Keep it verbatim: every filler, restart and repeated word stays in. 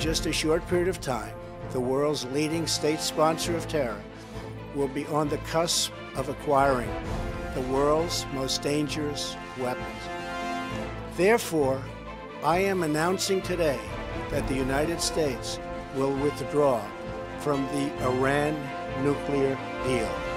just a short period of time, the world's leading state sponsor of terror will be on the cusp of acquiring the world's most dangerous weapons. Therefore, I am announcing today that the United States will withdraw from the Iran nuclear deal.